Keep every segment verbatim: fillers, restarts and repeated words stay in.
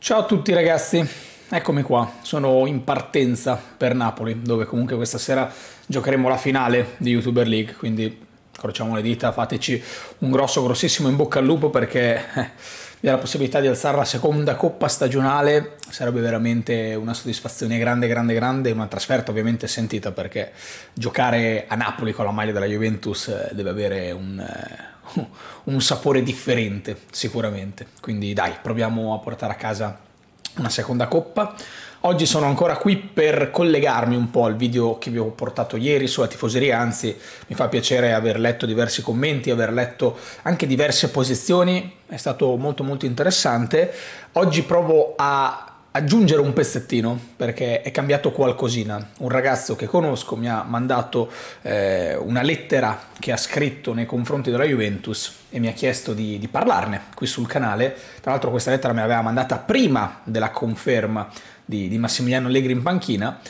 Ciao a tutti ragazzi, eccomi qua, sono in partenza per Napoli, dove comunque questa sera giocheremo la finale di YouTuber League, quindi incrociamo le dita, fateci un grosso grossissimo in bocca al lupo perché eh, vi ha la possibilità di alzare la seconda coppa stagionale, sarebbe veramente una soddisfazione grande grande grande, una trasferta ovviamente sentita perché giocare a Napoli con la maglia della Juventus eh, deve avere un... Eh, un sapore differente sicuramente, quindi dai, proviamo a portare a casa una seconda coppa. Oggi sono ancora qui per collegarmi un po' al video che vi ho portato ieri sulla tifoseria, anzi mi fa piacere aver letto diversi commenti, aver letto anche diverse posizioni, è stato molto molto interessante. Oggi provo a aggiungere un pezzettino perché è cambiato qualcosina. Un ragazzo che conosco mi ha mandato eh, una lettera che ha scritto nei confronti della Juventus e mi ha chiesto di, di parlarne qui sul canale. Tra l'altro questa lettera me l'aveva mandata prima della conferma di, di Massimiliano Allegri in panchina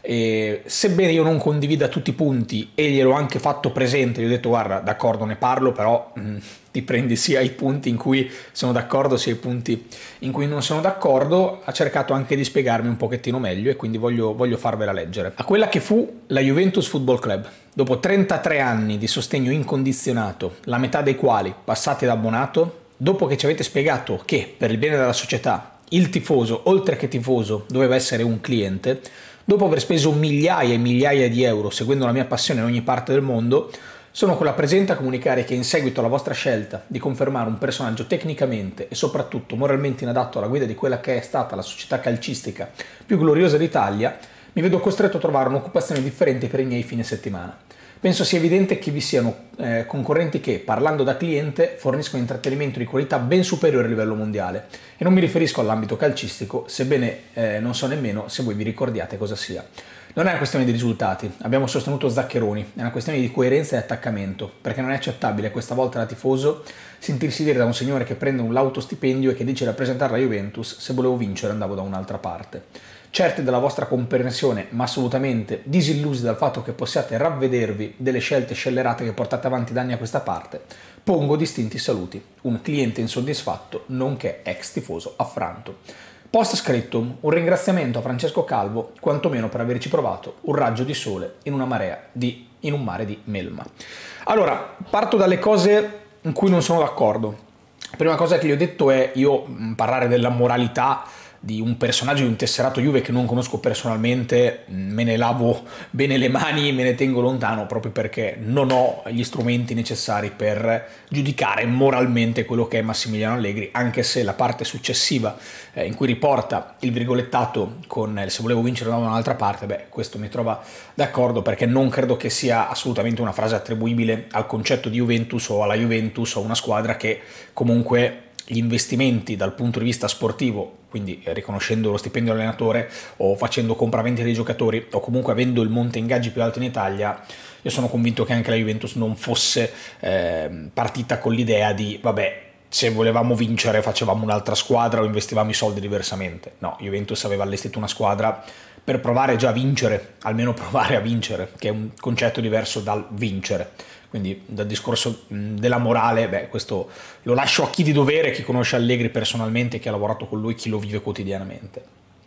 e sebbene io non condivida tutti i punti e gliel'ho anche fatto presente, gli ho detto guarda d'accordo ne parlo però mh, ti prendi sia i punti in cui sono d'accordo sia i punti in cui non sono d'accordo, ha cercato anche di spiegarmi un pochettino meglio e quindi voglio, voglio farvela leggere. A quella che fu la Juventus Football Club, dopo trentatré anni di sostegno incondizionato, la metà dei quali passati da abbonato, dopo che ci avete spiegato che per il bene della società il tifoso, oltre che tifoso, doveva essere un cliente, dopo aver speso migliaia e migliaia di euro seguendo la mia passione in ogni parte del mondo, sono qua presente a comunicare che in seguito alla vostra scelta di confermare un personaggio tecnicamente e soprattutto moralmente inadatto alla guida di quella che è stata la società calcistica più gloriosa d'Italia, mi vedo costretto a trovare un'occupazione differente per i miei fine settimana. Penso sia evidente che vi siano eh, concorrenti che, parlando da cliente, forniscono intrattenimento di qualità ben superiore a livello mondiale e non mi riferisco all'ambito calcistico, sebbene eh, non so nemmeno se voi vi ricordiate cosa sia. Non è una questione di risultati, abbiamo sostenuto Zaccheroni, è una questione di coerenza e attaccamento, perché non è accettabile questa volta da tifoso sentirsi dire da un signore che prende un lauto stipendio e che dice rappresentare la Juventus, se volevo vincere andavo da un'altra parte. Certi della vostra comprensione, ma assolutamente disillusi dal fatto che possiate ravvedervi delle scelte scellerate che portate avanti da anni a questa parte, pongo distinti saluti. Un cliente insoddisfatto, nonché ex tifoso affranto. Post scriptum, un ringraziamento a Francesco Calvo, quantomeno per averci provato un raggio di sole in una marea di, in un mare di melma. Allora, parto dalle cose in cui non sono d'accordo. La prima cosa che gli ho detto è io parlare della moralità di un personaggio di un tesserato Juve che non conosco personalmente, me ne lavo bene le mani, me ne tengo lontano proprio perché non ho gli strumenti necessari per giudicare moralmente quello che è Massimiliano Allegri, anche se la parte successiva eh, in cui riporta il virgolettato con eh, se volevo vincere da un'altra parte, beh, questo mi trova d'accordo perché non credo che sia assolutamente una frase attribuibile al concetto di Juventus o alla Juventus o una squadra che comunque gli investimenti dal punto di vista sportivo, quindi riconoscendo lo stipendio dell'allenatore o facendo compravendite dei giocatori o comunque avendo il monte ingaggi più alto in Italia, io sono convinto che anche la Juventus non fosse eh, partita con l'idea di vabbè, se volevamo vincere facevamo un'altra squadra o investivamo i soldi diversamente. No, Juventus aveva allestito una squadra per provare già a vincere, almeno provare a vincere, che è un concetto diverso dal vincere. Quindi dal discorso della morale, beh, questo lo lascio a chi di dovere, chi conosce Allegri personalmente, chi ha lavorato con lui, chi lo vive quotidianamente.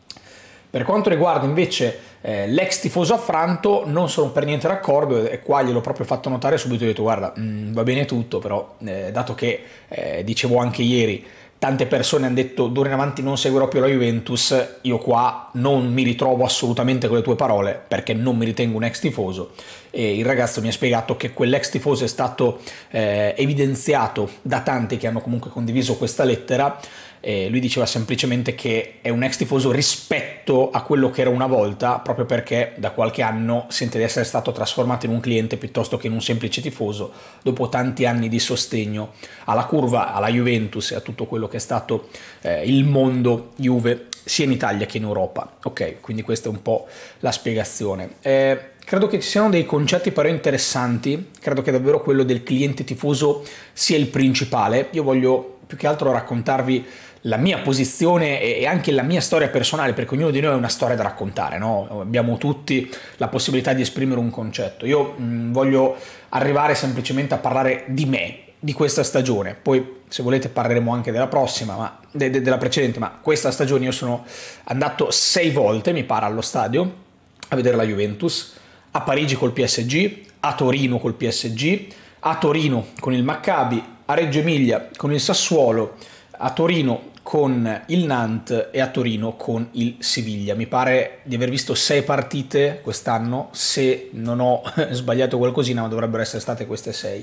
Per quanto riguarda invece eh, l'ex tifoso affranto, non sono per niente d'accordo e qua gliel'ho proprio fatto notare subito, ho detto guarda, mh, va bene tutto, però eh, dato che, eh, dicevo anche ieri, tante persone hanno detto d'ora in avanti non seguirò più la Juventus, io qua non mi ritrovo assolutamente con le tue parole perché non mi ritengo un ex tifoso e il ragazzo mi ha spiegato che quell'ex tifoso è stato eh, evidenziato da tanti che hanno comunque condiviso questa lettera e lui diceva semplicemente che è un ex tifoso rispetto a quello che era una volta proprio perché da qualche anno sente di essere stato trasformato in un cliente piuttosto che in un semplice tifoso dopo tanti anni di sostegno alla curva, alla Juventus e a tutto quello che è stato eh, il mondo Juve sia in Italia che in Europa. Ok, quindi questa è un po' la spiegazione. Eh, credo che ci siano dei concetti però interessanti, credo che davvero quello del cliente tifoso sia il principale. Io voglio più che altro raccontarvi la mia posizione e anche la mia storia personale, perché ognuno di noi ha una storia da raccontare, no? Abbiamo tutti la possibilità di esprimere un concetto. Io mh, voglio arrivare semplicemente a parlare di me, di questa stagione, poi se volete parleremo anche della prossima, ma de, de, della precedente, ma questa stagione io sono andato sei volte, mi pare, allo stadio a vedere la Juventus, a Parigi col P S G, a Torino col P S G, a Torino con il Maccabi, a Reggio Emilia con il Sassuolo, a Torino con il Nantes e a Torino con il Siviglia. Mi pare di aver visto sei partite quest'anno, se non ho sbagliato qualcosina, ma dovrebbero essere state queste sei.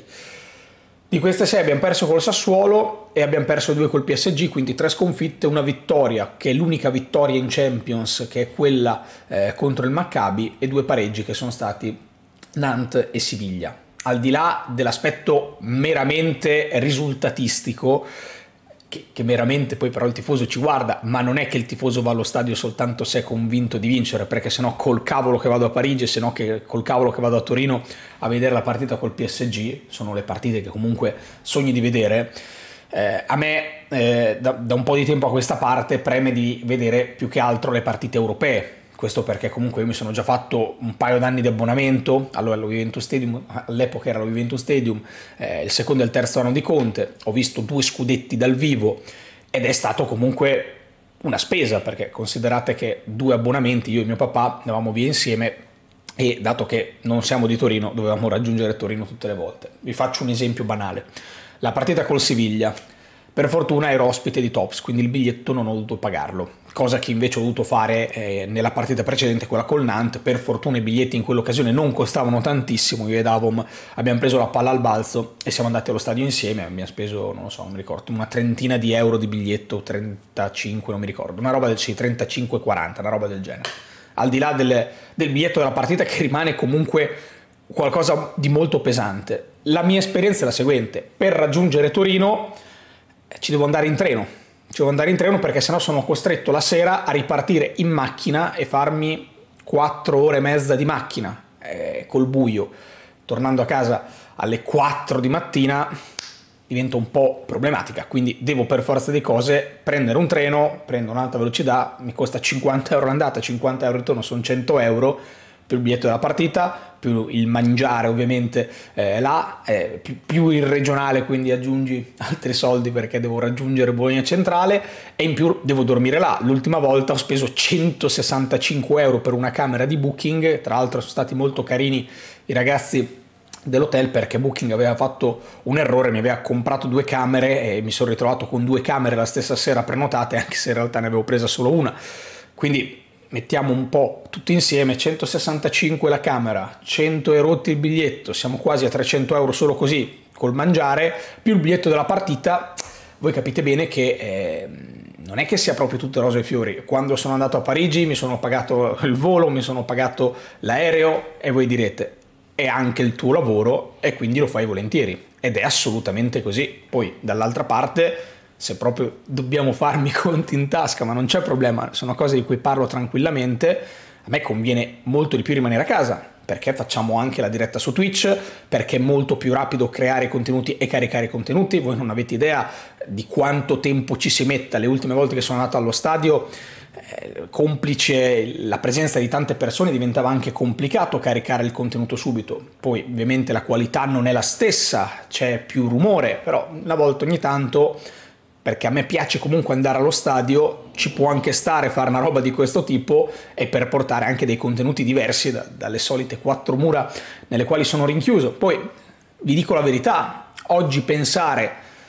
Di queste sei abbiamo perso col Sassuolo e abbiamo perso due col P S G, quindi tre sconfitte, una vittoria che è l'unica vittoria in Champions, che è quella eh, contro il Maccabi, e due pareggi che sono stati Nantes e Siviglia. Al di là dell'aspetto meramente risultatistico, che, che meramente poi però il tifoso ci guarda, ma non è che il tifoso va allo stadio soltanto se è convinto di vincere, perché sennò col cavolo che vado a Parigi, se no che col cavolo che vado a Torino a vedere la partita col P S G, sono le partite che comunque sogni di vedere. Eh, a me eh, da, da un po' di tempo a questa parte preme di vedere più che altro le partite europee. Questo perché comunque io mi sono già fatto un paio d'anni di abbonamento allora, allo Juventus Stadium, all'epoca era lo Juventus Stadium, eh, il secondo e il terzo anno di Conte, ho visto due scudetti dal vivo ed è stato comunque una spesa, perché considerate che due abbonamenti, io e mio papà andavamo via insieme e dato che non siamo di Torino dovevamo raggiungere Torino tutte le volte. Vi faccio un esempio banale, la partita col Siviglia. Per fortuna ero ospite di Tops, quindi il biglietto non ho dovuto pagarlo, cosa che invece ho dovuto fare eh, nella partita precedente, quella col Nantes. Per fortuna i biglietti in quell'occasione non costavano tantissimo, io e Davom abbiamo preso la palla al balzo e siamo andati allo stadio insieme, abbiamo speso, non lo so, non mi ricordo, una trentina di euro di biglietto, trentacinque, non mi ricordo, una roba del sì, trentacinque quaranta, una roba del genere. Al di là del, del biglietto della partita, che rimane comunque qualcosa di molto pesante. La mia esperienza è la seguente: per raggiungere Torino ci devo andare in treno, ci devo andare in treno perché sennò sono costretto la sera a ripartire in macchina e farmi quattro ore e mezza di macchina eh, col buio. Tornando a casa alle quattro di mattina diventa un po' problematica, quindi devo per forza di cose prendere un treno, prendo un'alta velocità, mi costa cinquanta euro l'andata, cinquanta euro il ritorno, sono cento euro, più il biglietto della partita, più il mangiare ovviamente eh, là, eh, più, più il regionale, quindi aggiungi altri soldi perché devo raggiungere Bologna Centrale e in più devo dormire là. L'ultima volta ho speso centosessantacinque euro per una camera di Booking, tra l'altro sono stati molto carini i ragazzi dell'hotel perché Booking aveva fatto un errore, mi aveva comprato due camere e mi sono ritrovato con due camere la stessa sera prenotate, anche se in realtà ne avevo presa solo una. Quindi mettiamo un po' tutti insieme, centosessantacinque la camera, cento e rotti il biglietto, siamo quasi a trecento euro solo così col mangiare, più il biglietto della partita. Voi capite bene che eh, non è che sia proprio tutte rose e fiori. Quando sono andato a Parigi mi sono pagato il volo, mi sono pagato l'aereo e voi direte è anche il tuo lavoro e quindi lo fai volentieri, ed è assolutamente così. Poi dall'altra parte, se proprio dobbiamo farmi conti in tasca, ma non c'è problema, sono cose di cui parlo tranquillamente, a me conviene molto di più rimanere a casa, perché facciamo anche la diretta su Twitch, perché è molto più rapido creare contenuti e caricare contenuti. Voi non avete idea di quanto tempo ci si metta. Le ultime volte che sono andato allo stadio, eh, complice la presenza di tante persone, diventava anche complicato caricare il contenuto subito. Poi ovviamente la qualità non è la stessa, c'è più rumore, però una volta ogni tanto, perché a me piace comunque andare allo stadio, ci può anche stare fare una roba di questo tipo e per portare anche dei contenuti diversi da, dalle solite quattro mura nelle quali sono rinchiuso. Poi vi dico la verità, oggi pensare,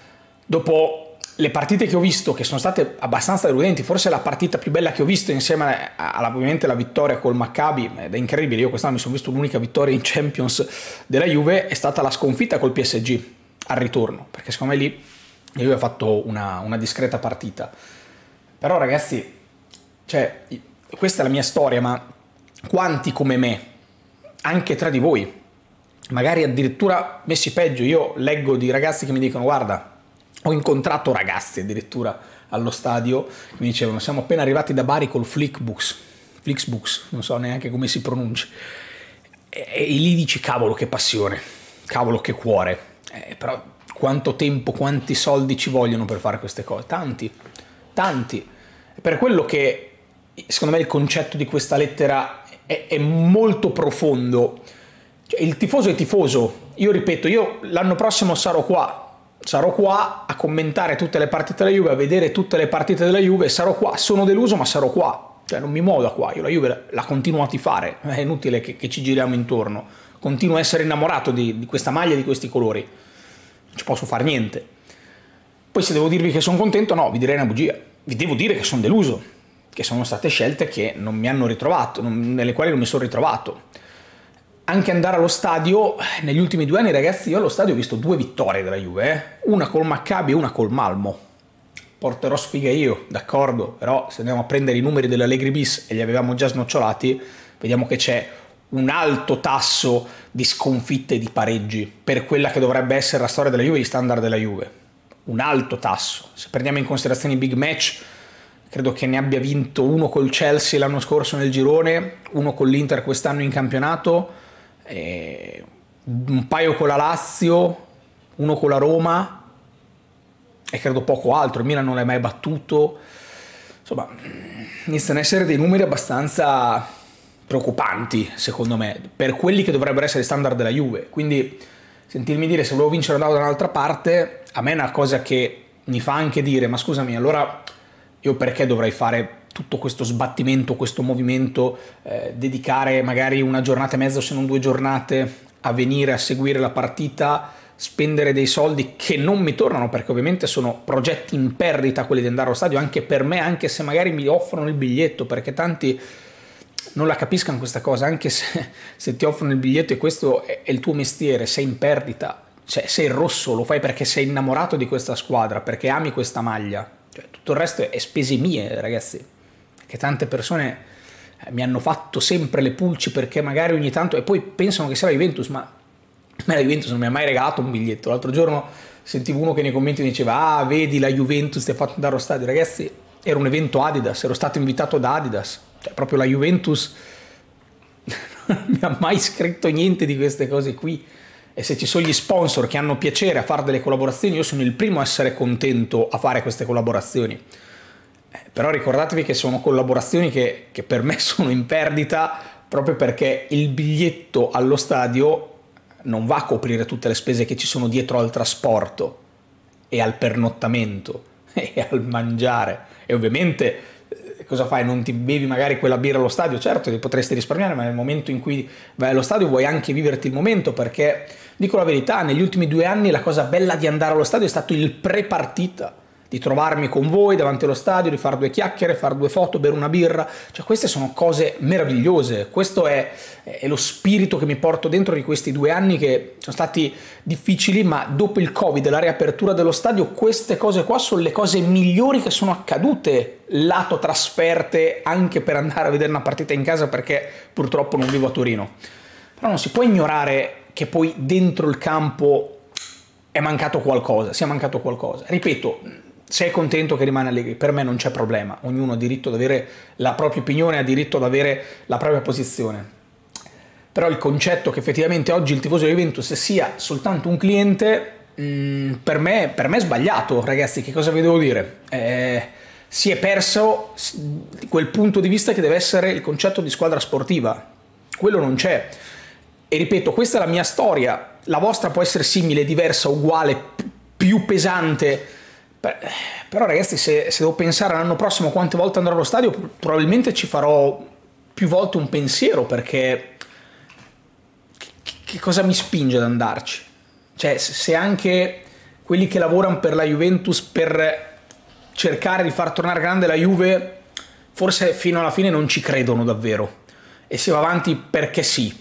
dopo le partite che ho visto, che sono state abbastanza deludenti, forse la partita più bella che ho visto insieme alla, ovviamente, la vittoria col Maccabi, ed è incredibile, io quest'anno mi sono visto l'unica vittoria in Champions della Juve, è stata la sconfitta col P S G al ritorno, perché secondo me lì la Juve ha fatto una, una discreta partita. Però ragazzi, cioè, questa è la mia storia, ma quanti come me, anche tra di voi, magari addirittura messi peggio, io leggo di ragazzi che mi dicono guarda, ho incontrato ragazzi addirittura allo stadio, mi dicevano siamo appena arrivati da Bari col Flixbus, Flixbus, non so neanche come si pronuncia, e, e lì dici cavolo che passione, cavolo che cuore, eh, però quanto tempo, quanti soldi ci vogliono per fare queste cose? Tanti, tanti. Per quello che secondo me il concetto di questa lettera è, è molto profondo. Cioè, il tifoso è tifoso. Io ripeto, io l'anno prossimo sarò qua, sarò qua a commentare tutte le partite della Juve, a vedere tutte le partite della Juve, sarò qua, sono deluso ma sarò qua, cioè non mi muovo da qua, io la Juve la, la continuo a tifare, è inutile che, che ci giriamo intorno, continuo a essere innamorato di, di questa maglia, di questi colori, non ci posso fare niente. Poi se devo dirvi che sono contento, no, vi direi una bugia, vi devo dire che sono deluso, che sono state scelte che non mi hanno ritrovato, non, nelle quali non mi sono ritrovato. Anche andare allo stadio, negli ultimi due anni ragazzi, io allo stadio ho visto due vittorie della Juve, eh? Una col Maccabi e una col Malmo. Porterò sfiga io, d'accordo, però se andiamo a prendere i numeri dell'Allegri bis e li avevamo già snocciolati, vediamo che c'è un alto tasso di sconfitte e di pareggi per quella che dovrebbe essere la storia della Juve e gli standard della Juve. Un alto tasso. Se prendiamo in considerazione i big match, credo che ne abbia vinto uno col Chelsea l'anno scorso nel girone, uno con l'Inter quest'anno in campionato, e un paio con la Lazio, uno con la Roma e credo poco altro. Il Milan non l'ha mai battuto. Insomma, iniziano a essere dei numeri abbastanza preoccupanti secondo me per quelli che dovrebbero essere i standard della Juve. Quindi sentirmi dire se volevo vincere andavo da un'altra parte, a me è una cosa che mi fa anche dire ma scusami, allora io perché dovrei fare tutto questo sbattimento, questo movimento, eh, dedicare magari una giornata e mezza o se non due giornate a venire a seguire la partita, spendere dei soldi che non mi tornano, perché ovviamente sono progetti in perdita quelli di andare allo stadio, anche per me, anche se magari mi offrono il biglietto, perché tanti non la capiscono questa cosa, anche se, se ti offrono il biglietto e questo è, è il tuo mestiere, sei in perdita, cioè sei rosso, lo fai perché sei innamorato di questa squadra, perché ami questa maglia, cioè, tutto il resto è spese mie ragazzi. Che tante persone mi hanno fatto sempre le pulci perché magari ogni tanto, e poi pensano che sia la Juventus, ma la Juventus non mi ha mai regalato un biglietto. L'altro giorno sentivo uno che nei commenti diceva ah vedi la Juventus ti ha fatto andare allo stadio. Ragazzi, era un evento Adidas, ero stato invitato da Adidas, cioè proprio la Juventus non mi ha mai scritto niente di queste cose qui. E se ci sono gli sponsor che hanno piacere a fare delle collaborazioni, io sono il primo a essere contento a fare queste collaborazioni. Però ricordatevi che sono collaborazioni che, che per me sono in perdita proprio perché il biglietto allo stadio non va a coprire tutte le spese che ci sono dietro al trasporto e al pernottamento e al mangiare. E ovviamente cosa fai? Non ti bevi magari quella birra allo stadio? Certo, ti potresti risparmiare, ma nel momento in cui vai allo stadio vuoi anche viverti il momento, perché, dico la verità, negli ultimi due anni la cosa bella di andare allo stadio è stato il pre-partita, di trovarmi con voi davanti allo stadio, di fare due chiacchiere, fare due foto, bere una birra, cioè queste sono cose meravigliose, questo è, è lo spirito che mi porto dentro di questi due anni che sono stati difficili, ma dopo il Covid e la riapertura dello stadio queste cose qua sono le cose migliori che sono accadute lato trasferte, anche per andare a vedere una partita in casa, perché purtroppo non vivo a Torino. Però non si può ignorare che poi dentro il campo è mancato qualcosa, sia mancato qualcosa. Ripeto, sei contento che rimane Allegri, per me non c'è problema, ognuno ha diritto ad avere la propria opinione, ha diritto ad avere la propria posizione. Però il concetto che effettivamente oggi il tifoso di Juventus sia soltanto un cliente, mh, per, me, per me è sbagliato, ragazzi. Che cosa vi devo dire? Eh, si è perso quel punto di vista che deve essere il concetto di squadra sportiva, quello non c'è. E ripeto, questa è la mia storia, la vostra può essere simile, diversa, uguale, più pesante. Però ragazzi, se, se devo pensare l'anno prossimo quante volte andrò allo stadio, probabilmente ci farò più volte un pensiero, perché che, che cosa mi spinge ad andarci? Cioè, se anche quelli che lavorano per la Juventus per cercare di far tornare grande la Juve, forse fino alla fine non ci credono davvero e si va avanti perché sì.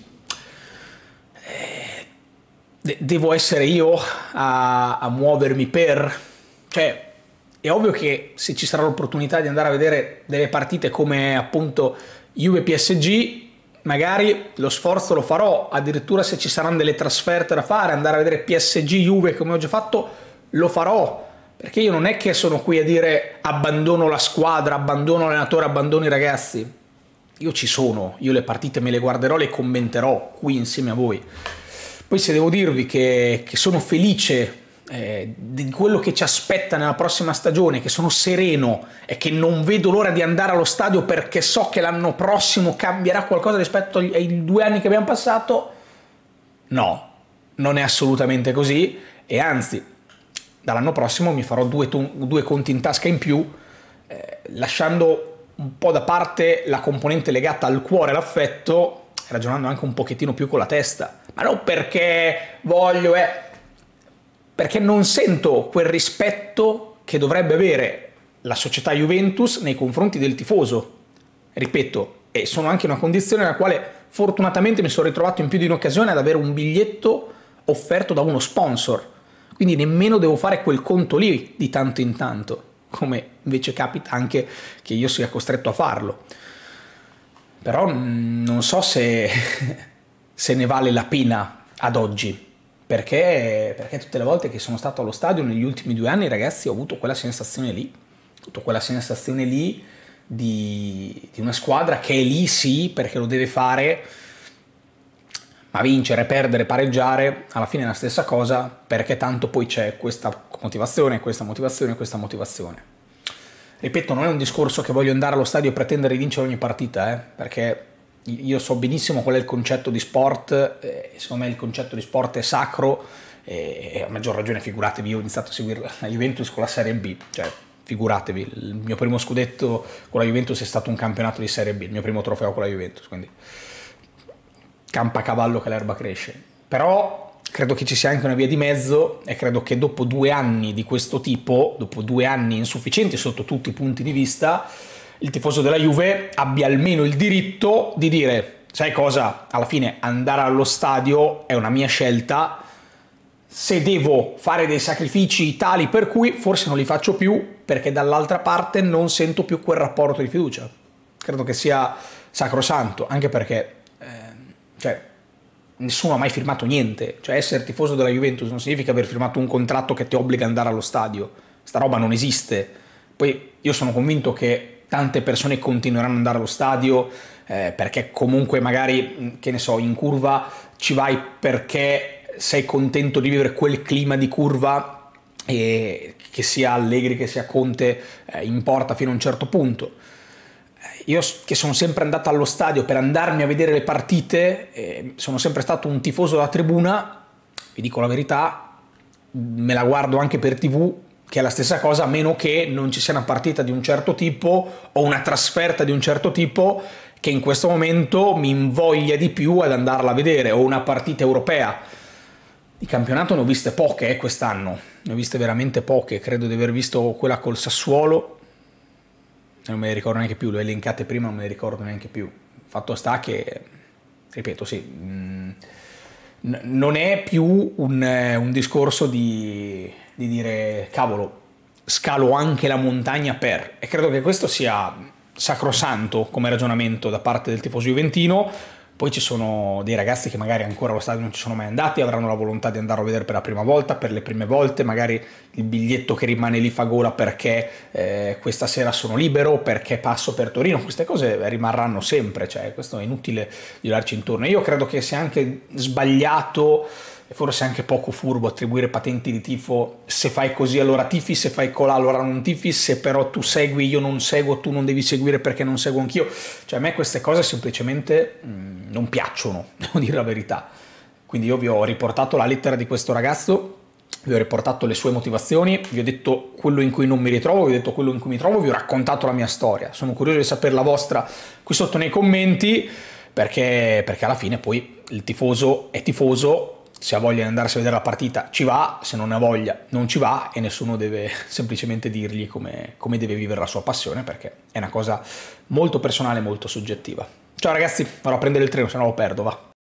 Eh, devo essere io a, a muovermi per... Cioè, è ovvio che se ci sarà l'opportunità di andare a vedere delle partite come appunto Juve P S G, magari lo sforzo lo farò, addirittura se ci saranno delle trasferte da fare, andare a vedere P S G Juve come ho già fatto, lo farò, perché io non è che sono qui a dire abbandono la squadra, abbandono l'allenatore, abbandono i ragazzi. Io ci sono, io le partite me le guarderò, le commenterò qui insieme a voi. Poi se devo dirvi che, che sono felice Eh, di quello che ci aspetta nella prossima stagione, che sono sereno e che non vedo l'ora di andare allo stadio perché so che l'anno prossimo cambierà qualcosa rispetto ai, ai due anni che abbiamo passato, no, non è assolutamente così. E anzi, dall'anno prossimo mi farò due, due conti in tasca in più, eh, lasciando un po' da parte la componente legata al cuore, all'affetto, ragionando anche un pochettino più con la testa, ma non perché voglio, eh, perché non sento quel rispetto che dovrebbe avere la società Juventus nei confronti del tifoso. Ripeto, e sono anche in una condizione nella quale fortunatamente mi sono ritrovato in più di un'occasione ad avere un biglietto offerto da uno sponsor, quindi nemmeno devo fare quel conto lì di tanto in tanto, come invece capita anche che io sia costretto a farlo. Però non so se, se ne vale la pena ad oggi, perché, perché tutte le volte che sono stato allo stadio negli ultimi due anni, ragazzi, ho avuto quella sensazione lì, ho avuto quella sensazione lì di, di una squadra che è lì sì, perché lo deve fare, ma vincere, perdere, pareggiare, alla fine è la stessa cosa, perché tanto poi c'è questa motivazione, questa motivazione, questa motivazione. Ripeto, non è un discorso che voglio andare allo stadio e pretendere di vincere ogni partita, eh, perché io so benissimo qual è il concetto di sport, eh, secondo me il concetto di sport è sacro, e a maggior ragione figuratevi, io ho iniziato a seguire la Juventus con la Serie B, cioè figuratevi, il mio primo scudetto con la Juventus è stato un campionato di Serie B, il mio primo trofeo con la Juventus, quindi campa a cavallo che l'erba cresce. Però credo che ci sia anche una via di mezzo e credo che dopo due anni di questo tipo, dopo due anni insufficienti sotto tutti i punti di vista, il tifoso della Juve abbia almeno il diritto di dire: sai cosa, alla fine andare allo stadio è una mia scelta, se devo fare dei sacrifici tali per cui forse non li faccio più, perché dall'altra parte non sento più quel rapporto di fiducia. Credo che sia sacrosanto, anche perché eh, cioè, nessuno ha mai firmato niente, cioè essere tifoso della Juventus non significa aver firmato un contratto che ti obbliga ad andare allo stadio, sta roba non esiste. Poi io sono convinto che tante persone continueranno ad andare allo stadio eh, perché comunque magari, che ne so, in curva ci vai perché sei contento di vivere quel clima di curva, e che sia Allegri che sia Conte eh, importa fino a un certo punto. Io che sono sempre andato allo stadio per andarmi a vedere le partite, eh, sono sempre stato un tifoso da tribuna, vi dico la verità, me la guardo anche per tivù, che è la stessa cosa, a meno che non ci sia una partita di un certo tipo o una trasferta di un certo tipo che in questo momento mi invoglia di più ad andarla a vedere, o una partita europea. Di campionato ne ho viste poche eh, quest'anno, ne ho viste veramente poche, credo di aver visto quella col Sassuolo, non me le ricordo neanche più, le ho elencate prima, non me le ricordo neanche più. Fatto sta che, ripeto, sì, mh, non è più un, un discorso di, di dire cavolo, scalo anche la montagna per, e credo che questo sia sacrosanto come ragionamento da parte del tifoso juventino. Poi ci sono dei ragazzi che magari ancora allo stadio non ci sono mai andati, avranno la volontà di andarlo a vedere per la prima volta, per le prime volte, magari il biglietto che rimane lì fa gola perché eh, questa sera sono libero, perché passo per Torino, queste cose rimarranno sempre, cioè questo è inutile girarci intorno. Io credo che sia anche sbagliato e forse anche poco furbo attribuire patenti di tifo: se fai così allora tifi, se fai colà allora non tifi, se però tu segui io non seguo, tu non devi seguire perché non seguo anch'io. Cioè a me queste cose semplicemente mh, non piacciono, devo dire la verità. Quindi io vi ho riportato la lettera di questo ragazzo, vi ho riportato le sue motivazioni, vi ho detto quello in cui non mi ritrovo, vi ho detto quello in cui mi trovo, vi ho raccontato la mia storia. Sono curioso di sapere la vostra qui sotto nei commenti, perché, perché alla fine poi il tifoso è tifoso. Se ha voglia di andarsi a vedere la partita ci va, se non ha voglia non ci va, e nessuno deve semplicemente dirgli come, come deve vivere la sua passione, perché è una cosa molto personale, molto soggettiva. Ciao ragazzi, vado a prendere il treno, se no lo perdo, va.